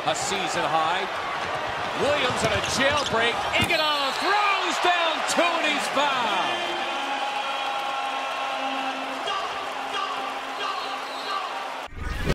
a season high. Williams on a jailbreak. Iguodala throws.